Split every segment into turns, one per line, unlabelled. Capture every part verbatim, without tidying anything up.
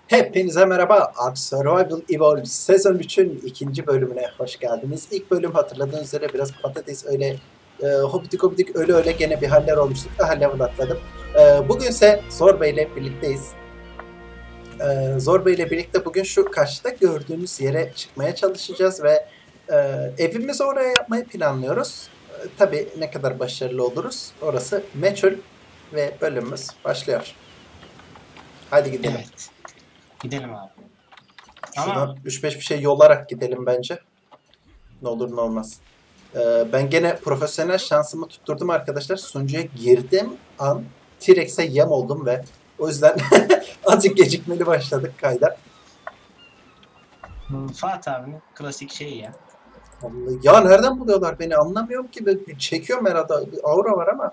Hepinize merhaba. Ark Survival Evolved sezon üçün ikinci bölümüne hoş geldiniz. İlk bölüm hatırladığınız üzere biraz patates öyle e, hobidik hobidik öyle öyle gene bir haller olmuştuk. Daha level atladım. E, bugünse Zorba ile birlikteyiz. E, Zorba ile birlikte bugün şu karşıda gördüğünüz yere çıkmaya çalışacağız ve e, evimizi oraya yapmayı planlıyoruz. E, tabii ne kadar başarılı oluruz orası meçhul ve bölümümüz başlıyor. Hadi gidelim.
Evet. Gidelim abi.
Şuradan
Ama
üç beş bir şey yolarak gidelim bence. Ne olur ne olmaz. Ee, ben gene profesyonel şansımı tutturdum arkadaşlar. Sunucuya girdim an T-Rex'e yem oldum ve o yüzden azıcık gecikmeli başladık kayda.
Fatih abinin klasik şeyi ya.
Vallahi, ya nereden buluyorlar beni anlamıyorum ki. Ben çekiyorum herhalde. Bir aura var ama.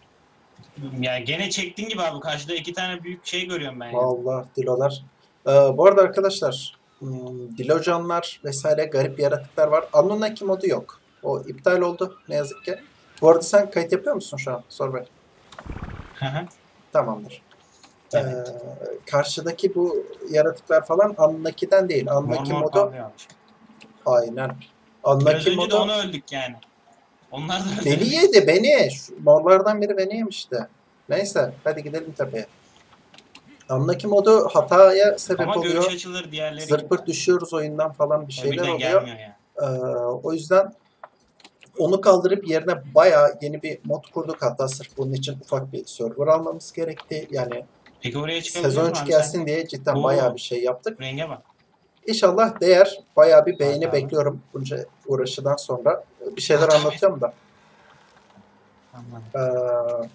Ya gene çektiğin gibi abi karşıda iki tane büyük şey görüyorum ben. Ya.
Vallahi dilolar. Ee, bu arada arkadaşlar hmm, dilocanlar vesaire garip yaratıklar var. Anunnaki modu yok. O iptal oldu ne yazık ki. Bu arada sen kayıt yapıyor musun şu an? Sor bak.
Hı hı.
Tamamdır.
Evet.
Ee, karşıdaki bu yaratıklar falan Anunnaki'den değil. Anunnaki
Mor mor
modu
parlıyormuş.
aynen.
Biraz
Anunnaki
önce de
modu
onu öldük yani. Onlar da öldü.
beni yedi beni. Şu morlardan biri beni yemişti. Neyse hadi gidelim tepeye. Anunnaki modu hataya sebep
Ama görüş
oluyor.
açıları diğerleri
Zırt pırt düşüyoruz oyundan falan bir şeyler
birden
oluyor.
gelmiyor yani.
Ee, o yüzden onu kaldırıp yerine bayağı yeni bir mod kurduk. Hatta sırf bunun için ufak bir server almamız gerekti. Yani
Peki oraya çıkabiliyor
sezon
musun
üç
abi
gelsin
sen?
diye cidden
Oo.
bayağı bir şey yaptık.
Renge bak.
İnşallah değer. Bayağı bir beğeni
Hadi abi.
bekliyorum bunca uğraşıdan sonra. Bir şeyler
Hadi abi.
anlatıyorum da.
Anladım.
Ee,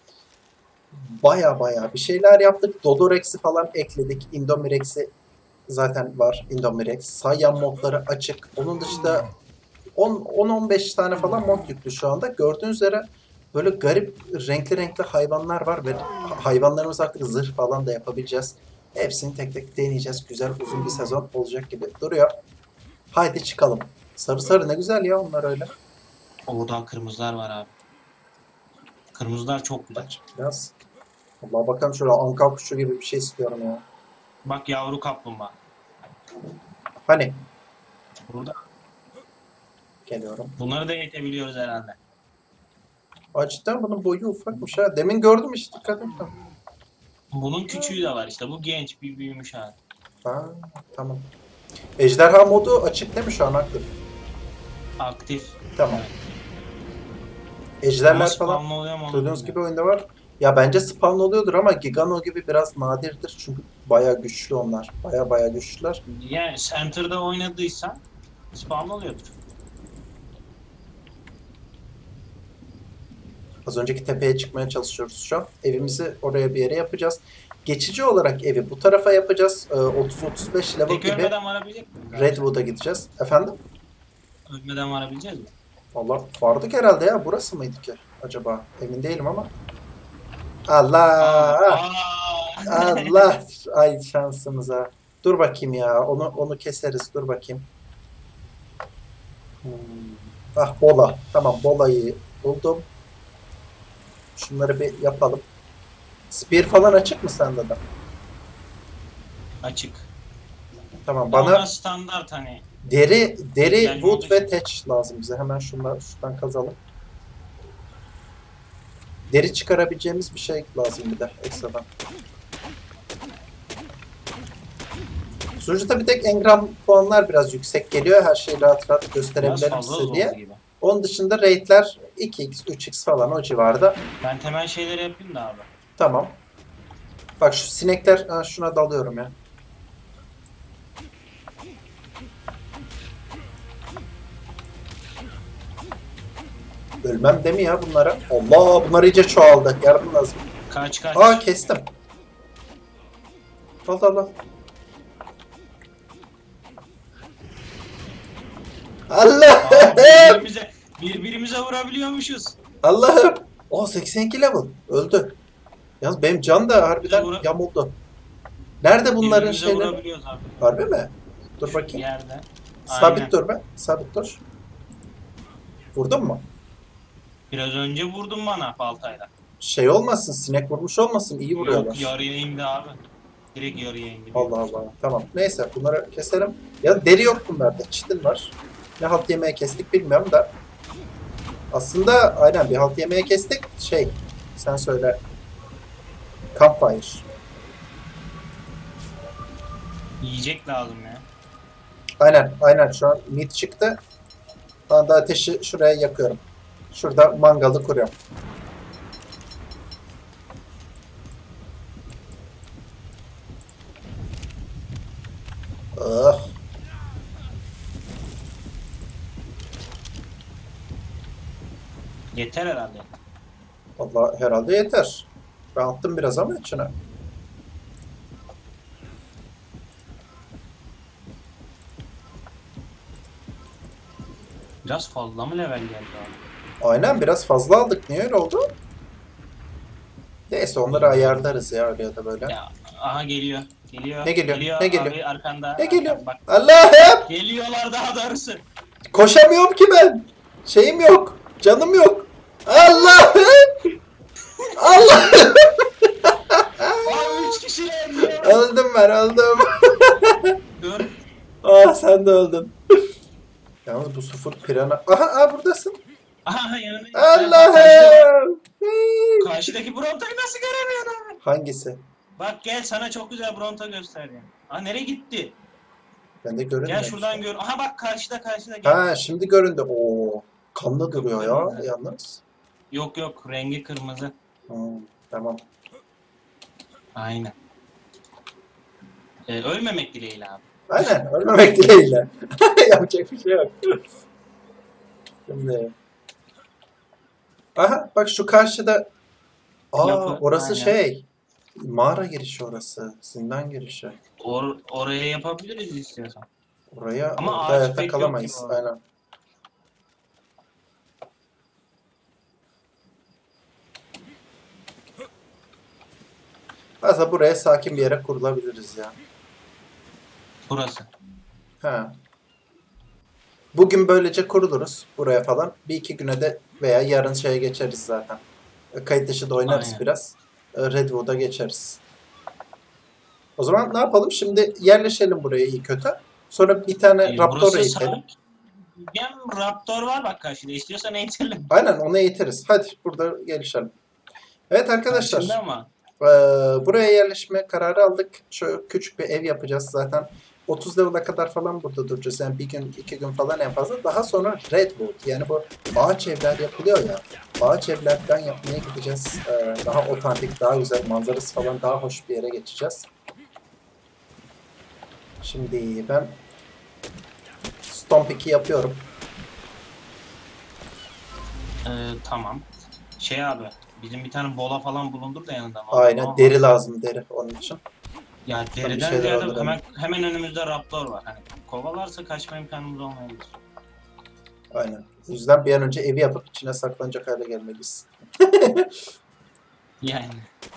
bayağı bayağı bir şeyler yaptık. Dodorex'i falan ekledik. Indomirex'i zaten var. Indomirex. Saiyan modları açık. Onun dışında on on beş tane falan mod yüklü şu anda. Gördüğünüz üzere böyle garip renkli renkli hayvanlar var ve hayvanlarımız artık zırh falan da yapabileceğiz. Hepsini tek tek deneyeceğiz. Güzel uzun bir sezon olacak gibi duruyor. Haydi çıkalım. Sarı sarı ne güzel ya onlar öyle.
Orada kırmızılar var abi. Kırmızılar çok güzel.
Aç biraz. Allah bakalım şöyle anka kuşu gibi bir şey istiyorum ya.
Bak yavru kaplumbağa.
Hani
Burada.
geliyorum.
Bunları da eğitebiliyoruz herhalde.
Aa, cidden bunun boyu ufakmış ha. Demin gördüm hiç dikkat etmedim.
Bunun küçüğü de var işte. Bu genç bir büyümüş hali.
Ha, tamam. Ejderha modu açık değil mi şu an aktif?
Aktif.
Tamam.
Evet.
Ejderler
Ama
falan
spawn oluyor mu onu
duyduğunuz gibi
bilmiyorum.
oyunda var. Ya bence spawn oluyordur ama Gigano gibi biraz nadirdir çünkü bayağı güçlü onlar. Bayağı bayağı güçlüler.
Yani Center'da oynadıysan spawn oluyordur.
Az önceki tepeye çıkmaya çalışıyoruz şu an. Evimizi oraya bir yere yapacağız. Geçici olarak evi bu tarafa yapacağız. Ee, otuz otuz beş level
Peki
gibi
ölmeden varabilecek miyiz?
Redwood'a gideceğiz. Efendim?
Ölmeden varabileceğiz mi?
Vallahi vardık herhalde ya. Burası mıydı ki acaba? Emin değilim ama. Allah!
Aa,
Allah! Ay şansımıza. Dur bakayım ya. Onu onu keseriz. Dur bakayım. Hmm. Ah bola. Tamam bolayı buldum. Şunları bir yapalım. Spear falan açık mı sende de?
açık.
Tamam
Bana
bana
standart hani.
deri deri
Yani
wood
olduğu
ve
için.
thatch lazım bize. Hemen şunlar şuradan kazalım. Deri çıkarabileceğimiz bir şey lazım bir de ekstradan. Sunucuda bir tek engram puanlar biraz yüksek geliyor. Her şeyi rahat rahat
Biraz
gösterebilirim
fazla
size
zor
diye.
gibi.
Onun dışında rate'ler iki x, üç x falan o civarda.
Ben temel şeyleri yapayım da abi.
Tamam. Bak şu sinekler, ha, şuna dalıyorum ya. Ölmem değil mi ya bunlara? Allah bunlar iyice çoğaldı. Yardım lazım.
Kaç kaç.
Aa kestim. Allah Allah. Allah!
Aa, birbirimize, birbirimize vurabiliyormuşuz.
Allah'ım. O seksen iki level. Öldü. Yalnız benim can da harbiden
Vura-
yamuldu. Nerede bunların
Birbirimize
şeyleri?
vurabiliyoruz abi.
Harbi mi? Dur
Bir
bakayım.
yerde.
Sabit
Aynen.
dur be. Sabit dur. Vurdun mu?
Biraz önce vurdun bana baltayla.
Şey olmasın, sinek vurmuş olmasın. İyi vuruyorlar.
Yok yarıya indi abi. Direkt yarıya indiriyor.
Allah Allah. Tamam. Neyse bunları keselim. Ya deri yok bunlarda. Çitin var. Ne halt yemeği kestik bilmiyorum da. Aslında aynen bir halt yemeği kestik. Şey sen söyle. Campfire.
Yiyecek lazım ya.
Aynen aynen şu an meat çıktı. Ben de ateşi şuraya yakıyorum. Şurada mangalı kuruyorum. Oh.
Yeter herhalde.
Vallahi herhalde yeter. Ben attım biraz ama içine.
Biraz fazla mı level geldi abi?
Aynen biraz fazla aldık. Niye öyle oldu? Neyse onları ayarlarız ya öyle ya da böyle.
Ya aha geliyor. Geliyor.
Ne geliyor? Ne geliyor?
Abi arkanda.
Ne geliyor?
Arkanda, bak.
Allah'ım!
Geliyorlar daha doğrusu.
Koşamıyorum ki ben. Şeyim yok. Canım yok. Allah'ım! Allah'ım!
Abi üç kişiler diyor.
Öldüm ben öldüm.
Dur.
Ah sen de öldün. Yalnız bu sıfır pirana. Aha, aha buradasın.
Aha yanına.
Allah'ım!
Karşıdaki Bronta'yı nasıl göremiyorsun abi?
Hangisi?
Bak gel sana çok güzel Bronta göstereceğim. Aa nereye gitti?
Ben de görünmüyor.
Gel şuradan gör. Aha bak karşıda karşıda gel.
Ha şimdi göründü. Oo, kanlı duruyor ya
Kırmızı.
yalnız.
Yok yok rengi kırmızı.
Hmm, tamam.
Aynen. Ee, ölmemek dileğiyle abi.
Aynen ölmemek dileğiyle. Yapacak bir şey yok. Şimdi. Aha bak şu karşıda. Aa
Yapı,
orası
aynen.
şey. Mağara girişi orası. Zindan girişi.
Or oraya yapabiliriz istiyorsan.
Oraya
Ama
orada
ağaç
hayatta
pek yok
kalamayız.
gibi orada.
Aynen. Aslında buraya sakin bir yere kurulabiliriz ya.
Burası.
Ha. Bugün böylece kuruluruz buraya falan. Bir iki güne de veya yarın şeye geçeriz zaten. E, Kayıt dışı da oynarız
Aynen.
biraz. E, Redwood'a geçeriz. O zaman ne yapalım? Şimdi yerleşelim buraya iyi kötü. Sonra bir tane
Ee,
Raptor'u
burası
eğitelim.
sağ- Hem Raptor var bak karşıda. İstiyorsan eğitelim.
Aynen onu eğitiriz. Hadi burada gelişelim. Evet arkadaşlar.
Şimdi ama
e, buraya yerleşme kararı aldık. Şöyle küçük bir ev yapacağız zaten. otuz level'a kadar falan burada duracağız. Yani bir gün, iki gün falan en fazla. Daha sonra Redwood. Yani bu ağaç evler yapılıyor ya. Ağaç evlerden yapmaya gideceğiz. Ee, daha otantik, daha güzel manzarası falan daha hoş bir yere geçeceğiz. Şimdi ben Stomp iki yapıyorum.
e, tamam. Şey abi bizim bir tane bola falan bulundur da yanında.
Aynen
Ama-
deri lazım deri onun için.
Ya
bir
deriden
şeyler
ziyade
alırım.
hemen, hemen önümüzde Raptor var. Hani kovalarsa kaçma imkanımız olmayabilir.
Aynen. O yüzden bir an önce evi yapıp içine saklanacak hale gelmeliyiz.
Yani.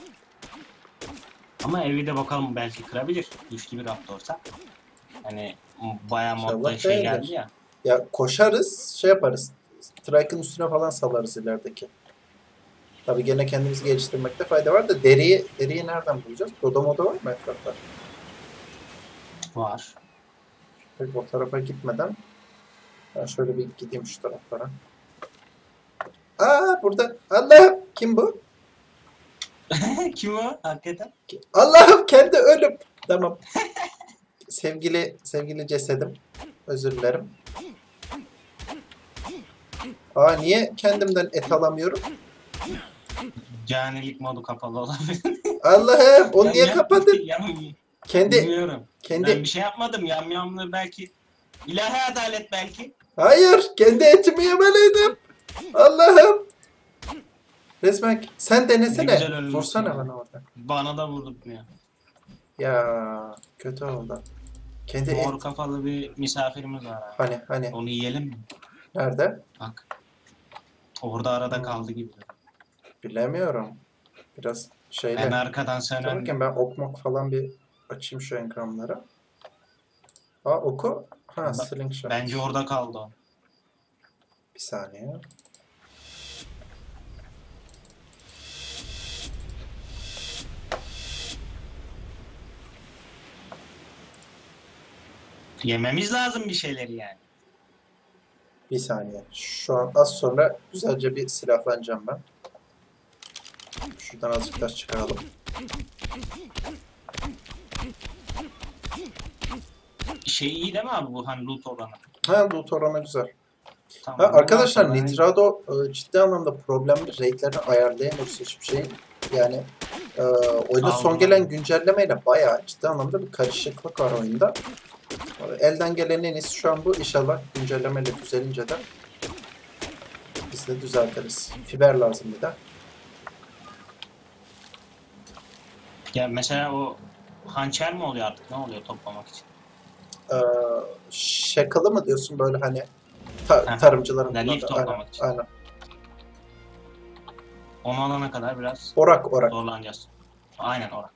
Ama evi de bakalım belki kırabilir. Güçlü bir Raptor'sa. Hani bayağı modda
İnşallah
şey
değildir.
geldi ya.
Ya koşarız, şey yaparız. Trike'ın üstüne falan salarız ilerideki. Tabii gene kendimizi geliştirmekte fayda var da deriyi, deriyi nereden bulacağız? Dodo moda var mı etrafta?
Var.
Peki o tarafa gitmeden ben şöyle bir gideyim şu taraflara. Aa burada. Allah'ım kim bu?
Kim o hakikaten?
Allah'ım kendi ölüm. Tamam. Sevgili sevgili cesedim. Özür dilerim. Aa niye kendimden et alamıyorum?
Canilik modu kapalı olabilir.
Allah'ım onu niye
Yam-
kapadın?
yam-
Kendi
Bilmiyorum. Ben
kendi
bir şey yapmadım. Yamyamlı belki. İlahi adalet belki.
hayır kendi etimi yemeliydim. Allah'ım. Resmen sen
Ne güzel
denesene.
ölmüşsün
Vursana
ya.
bana orada.
Bana da vurdurtmuyor.
Ya kötü oldu. Kendi et.
Mor kafalı bir misafirimiz var abi.
Hani hani
Onu yiyelim mi?
nerede?
Bak. Orada arada kaldı gibi.
Bilemiyorum. Biraz şeyle.
En arkadan
Dur
sönen.
bakayım ben okmak falan bir açayım şu ekranları. Aa oku. Ha
Ba-
slingshot.
Bence orada kaldı o.
Bir saniye.
Yememiz lazım bir şeyleri yani.
Bir saniye. Şu an az sonra güzelce bir silahlanacağım ben. Şuradan azıcık taş çıkaralım.
Şey iyi değil mi abi bu hani loot oranı?
Ha, loot oranı güzel.
Tamam.
Ha,
bundan
arkadaşlar
sonra-
Nitrado e, ciddi anlamda problemli. Raid'lerini ayarlayamıyoruz hiçbir şey. Yani e, oyuna son
Aldım.
gelen güncellemeyle bayağı ciddi anlamda bir karışıklık var oyunda. Elden gelen en iyisi şu an bu. İnşallah güncellemeyle düzelince de biz de düzeltiriz. Fiber lazım bir de.
Ya mesela o hançer mi oluyor artık? Ne oluyor toplamak için?
Ee, şakalı mı diyorsun böyle hani ta
Aha.
tarımcıların
Ya, lif
kullandığı- aynen,
toplamak için.
aynen.
Onu alana kadar biraz
Orak orak.
zorlanacağız. Aynen orak.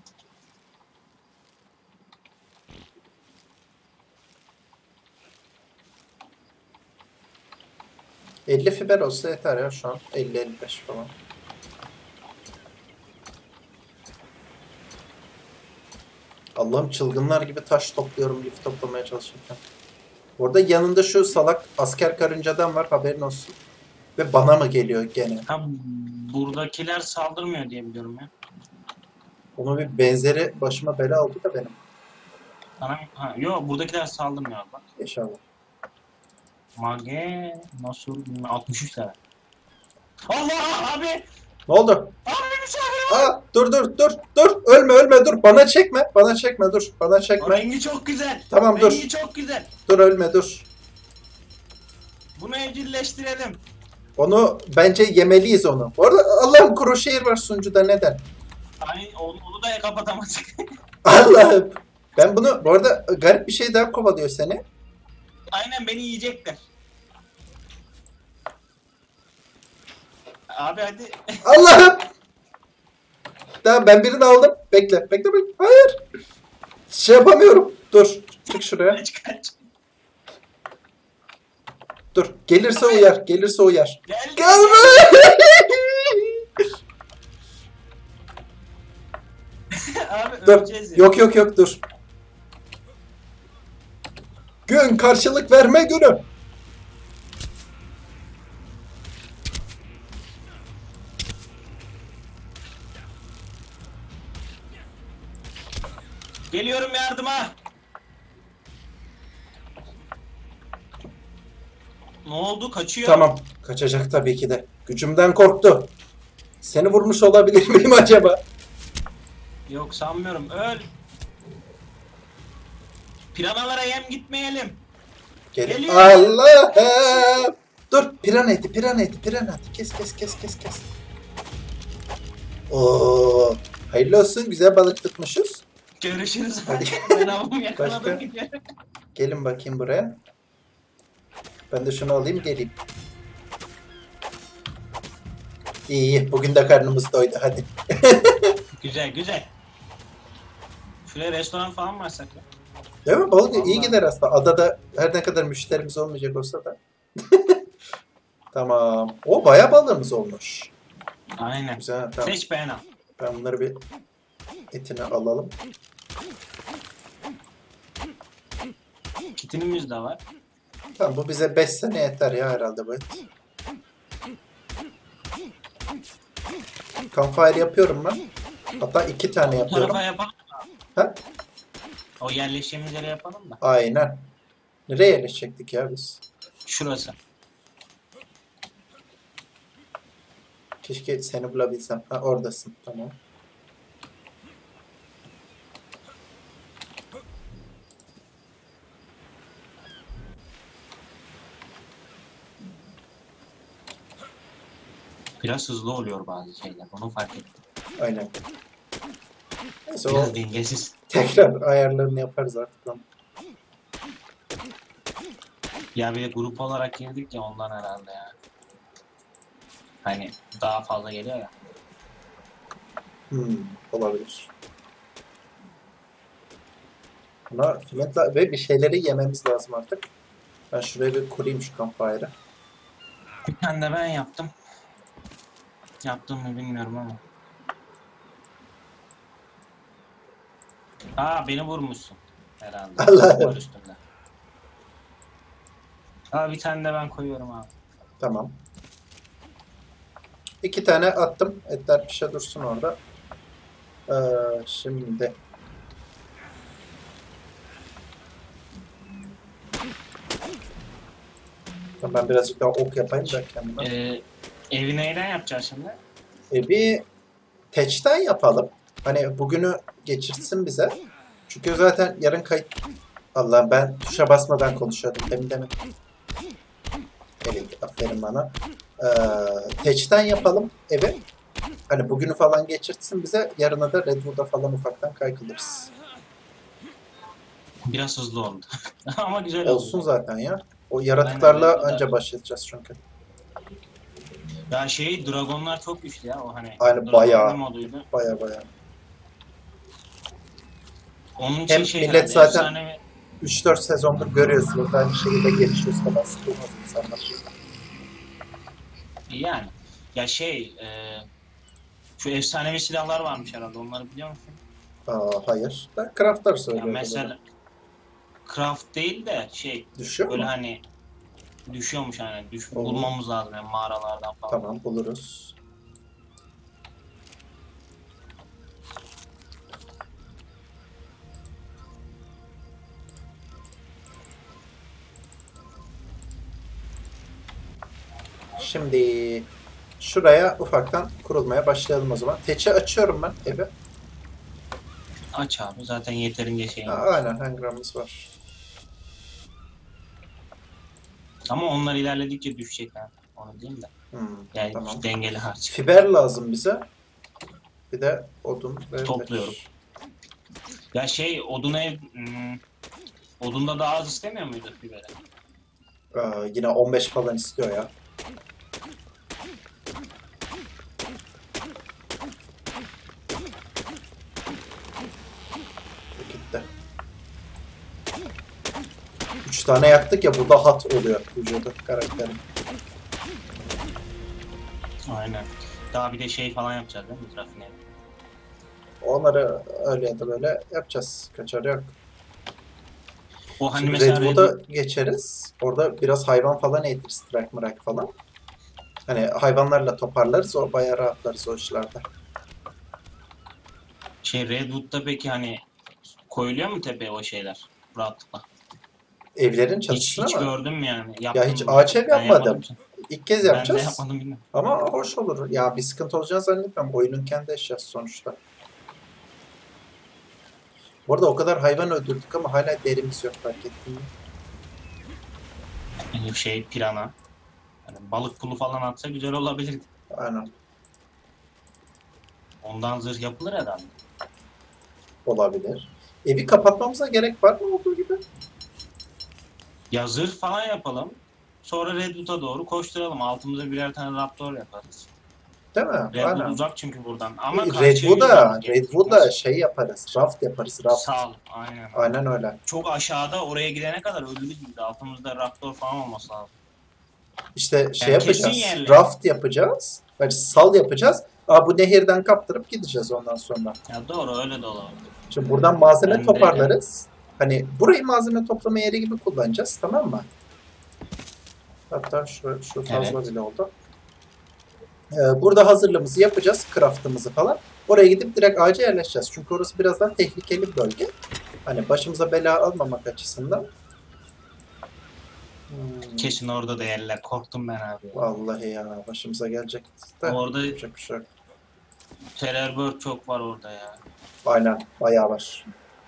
elli fiber olsa yeter ya şu an. elli elli beş falan. Allah'ım çılgınlar gibi taş topluyorum lif toplamaya çalışırken. Orada yanında şu salak asker karıncadan var, haberin olsun. Ve bana mı geliyor gene?
Ha, buradakiler saldırmıyor diye biliyorum ya.
Onun bir benzeri başıma bela oldu da benim.
Bana, ha, yok buradakiler saldırmıyor bak.
İnşallah.
Mage nasıl altmış üç lira. Allah abi!
Ne oldu?
Abi misafir var!
Aa, dur dur dur dur. Ölme ölme dur. Bana çekme. Bana çekme dur. Bana
O
çekme.
rengi çok güzel.
Tamam, dur.
Rengi çok güzel.
Dur ölme dur.
Bunu evcilleştirelim.
Onu bence yemeliyiz onu. Bu arada Allah'ım Crosshair var sunucuda, neden?
Ay, onu, onu da kapatamazsın.
Allah'ım. Ben bunu bu arada garip bir şey daha kovalıyor seni.
Aynen beni yiyecekler. Abi hadi.
Allah'ım. Tamam ben birini aldım. Bekle bekle bekle. Hayır. Şey yapamıyorum. Dur. Çık şuraya.
Kaç kaç.
Dur. Gelirse uyar. Gelirse uyar.
Gel.
Gelme.
Abi
Dur.
öleceğiz ya.
Yok yok yok dur. Gün karşılık verme günü.
Geliyorum yardıma. Ne oldu? Kaçıyor.
Tamam. Kaçacak tabii ki de. Gücümden korktu. Seni vurmuş olabilir miyim acaba?
Yok sanmıyorum. Öl. Piranalara yem gitmeyelim.
Gel.
Geliyor.
Allah'ım. Dur. Pirana eti, pirana eti, pirana eti. Kes kes kes kes kes. Oo. Hayırlı olsun. Güzel balık tutmuşuz.
Görüşürüz.
Hadi.
Ben avımı yakaladım
Başka?
gidiyorum.
Gelin bakayım buraya. Ben de şunu alayım geleyim. İyi iyi. Bugün de karnımız doydu. Hadi.
Güzel güzel. Şuraya restoran falan mı açsak ya?
Değil mi? Balık iyi
Vallahi.
gider aslında. Adada her ne kadar müşterimiz olmayacak olsa da. Tamam. O bayağı balığımız olmuş.
Aynen.
Güzel. Tamam.
Seç beğen al.
Ben bunları bir etini alalım.
Kitinimiz de var.
Tamam bu bize beş sene yeter ya herhalde bu et. Campfire yapıyorum ben. Hatta iki tane
Bu
yapıyorum.
tarafa yapalım.
Ha?
O yerleşeceğimiz yere yapalım da.
Aynen. Nereye yerleşecektik ya biz?
Şurası.
Keşke seni bulabilsem. Ha oradasın. Tamam.
Biraz hızlı oluyor bazı şeyler. Onu fark ettim.
Aynen. Neyse o
Biraz dengesiz.
tekrar ayarlarını yaparız artık. Lan.
Ya bir de grup olarak girdik ya ondan herhalde ya. Hani daha fazla geliyor ya.
Hmm, olabilir. Buna filetle ve bir şeyleri yememiz lazım artık. Ben şuraya bir kurayım şu campfire'ı.
Bir tane de ben yaptım. Yaptım mı bilmiyorum ama. Aa beni vurmuşsun. herhalde.
Allah'ım.
Var üstünde. Aa, bir tane de ben koyuyorum abi.
Tamam. İki tane attım. Etler pişe dursun orada. Ee, şimdi. Tamam, ben birazcık daha ok yapayım da kendime.
Ee, evi neyden yapacağız şimdi?
E, bir teçten yapalım. Hani bugünü geçirsin bize. Çünkü zaten yarın kayıt... Allah, ben tuşa basmadan konuşuyordum. Demin demin. Evet, aferin bana. Ee, teçten yapalım evi. Hani bugünü falan geçirtsin bize. Yarına da Redwood'a falan ufaktan kaykılırız.
Biraz hızlı oldu. Ama güzel
Olsun
oldu.
zaten ya. O yaratıklarla
Aynen, Redwood'a-
anca başlayacağız çünkü.
Ya şey, dragonlar çok güçlü ya, o hani.
Aynen,
Dragonlu
bayağı.
moduydu.
Baya baya.
Onun için
Hem
şey
millet
herhalde,
zaten
efsanevi...
üç dört sezondur görüyorsunuz. Aynı şekilde gelişiyoruz kadar sıkılmaz insanlar.
Yani. Ya şey, e, şu efsanevi silahlar varmış herhalde, onları biliyor musun?
Aa, hayır. Ben craftlar
Ya
söylüyorum.
mesela craft değil de şey,
Düşüyor
böyle
mu?
hani düşüyormuş, hani düş,
Oo.
bulmamız lazım yani mağaralardan falan.
Tamam, buluruz. Şimdi şuraya ufaktan kurulmaya başlayalım o zaman. Teçi açıyorum ben evi.
Aç abi, zaten yeterince
Ha,
şeyim var.
aynen, hangramımız var.
Ama onlar ilerledikçe düşecekler. Onu diyeyim de.
Hmm,
Yani
tamam.
dengeli harç.
Fiber lazım bize. Bir de odun ve
Topluyorum.
demir.
Ya şey, odun ev... Hmm, odunda daha az istemiyor muydu biberi?
Aa, yine on beş falan istiyor ya. Gitti. Üç tane yaktık ya, burada hat oluyor vücudu karakterin.
Aynen. Daha bir de şey falan yapacağız değil mi? Trafiğine.
Onları öyle ya da böyle yapacağız. Kaçarı yok.
O hani
Şimdi
mesela
Redwood'a
Redwood...
geçeriz. Orada biraz hayvan falan eğitiriz. Trak mırak falan. Hani hayvanlarla toparlarız. O bayağı rahatlarız o işlerde.
Şey, Redwood'da peki hani koyuluyor mu tepeye o şeyler? Rahatlıkla.
Evlerin
Hiç
çatısına
hiç
mı?
gördüm mi yani?
Ya
Yaptın
hiç
mı?
ağaç ev
Ben yapmadım
yapmadım.
için.
İlk kez
Ben de
yapacağız.
yapmadım, bilmiyorum.
Ama hoş olur. Ya bir sıkıntı olacağını zannetmiyorum. Oyunun kendi eşyası sonuçta. Bu arada o kadar hayvan öldürdük ama hala derimiz yok, fark ettin mi?
Yani şey, pirana. Hani balık pulu falan atsa güzel olabilirdi.
Aynen.
Ondan zırh yapılır herhalde.
Olabilir. Evi kapatmamıza gerek var mı olduğu gibi?
Ya zırh falan yapalım. Sonra Redwood'a doğru koşturalım. Altımıza birer tane raptor yaparız.
Değil mi?
Redwood
Aynen.
uzak çünkü buradan. Ama karşıya
Redwood'a,
yüzmemiz
Redwood'a
gerekmez.
şey yaparız. Raft yaparız. Raft.
Sağ ol. Aynen.
Aynen öyle.
Çok aşağıda, oraya gidene kadar ölürüz biz de. Altımızda raptor falan olması lazım.
İşte şey
Yani kesin
yapacağız.
yerler.
Raft yapacağız. Yani sal yapacağız. Aa, bu nehirden kaptırıp gideceğiz ondan sonra.
Ya doğru, öyle de olabilir.
Şimdi buradan malzeme
Ben de-
toparlarız. Hani burayı malzeme toplama yeri gibi kullanacağız, tamam mı? Hatta şu, şu fazla
Evet.
bile oldu. Ee, burada hazırlığımızı yapacağız. Craft'ımızı falan. Oraya gidip direkt ağaca yerleşeceğiz. Çünkü orası biraz daha tehlikeli bir bölge. Hani başımıza bela almamak açısından. Hmm,
Kesin orada da yerler. Korktum ben abi.
vallahi ya, başımıza gelecek de
Orada
yapacak bir şey yok.
terör çok var orada ya.
Aynen, bayağı var.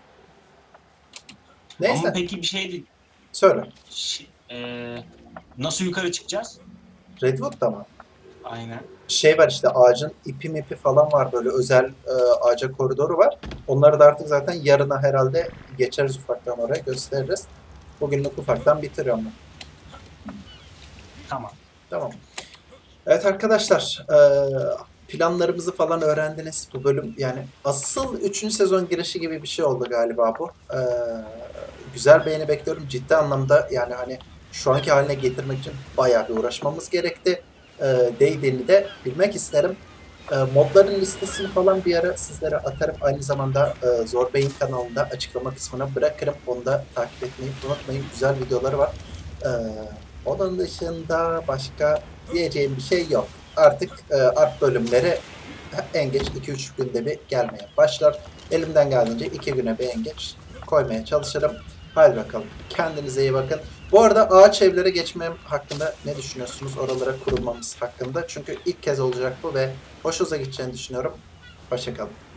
Neyse,
Ama peki bir şey değil.
söyle.
Ş- eee, nasıl yukarı çıkacağız?
Redwood'da mı?
Aynen.
Şey var işte, ağacın ipi mipi falan var, böyle özel e, ağaca koridoru var. Onları da artık zaten yarına herhalde geçeriz, ufaktan oraya gösteririz. Bugünlük ufaktan bitiriyorum ben.
Tamam.
Tamam. Evet arkadaşlar, e, planlarımızı falan öğrendiniz bu bölüm. Yani asıl üçüncü sezon girişi gibi bir şey oldu galiba bu. E, güzel beğeni bekliyorum ciddi anlamda, yani hani şu anki haline getirmek için bayağı bir uğraşmamız gerekti. E, değdiğini de bilmek isterim. E, modların listesini falan bir ara sizlere atarım. Aynı zamanda e, Zor Bey'in kanalında açıklama kısmına bırakırım. Onu da takip etmeyi unutmayın. Güzel videoları var. E, Onun dışında başka diyeceğim bir şey yok. Artık e, art bölümleri en geç iki üç günde bir gelmeye başlar. Elimden geldiğince iki güne bir en geç koymaya çalışırım. Hadi bakalım. Kendinize iyi bakın. Bu arada ağaç evlere geçmem hakkında ne düşünüyorsunuz? Oralara kurulmamız hakkında. Çünkü ilk kez olacak bu ve hoşunuza gideceğini düşünüyorum. Hoşça kalın.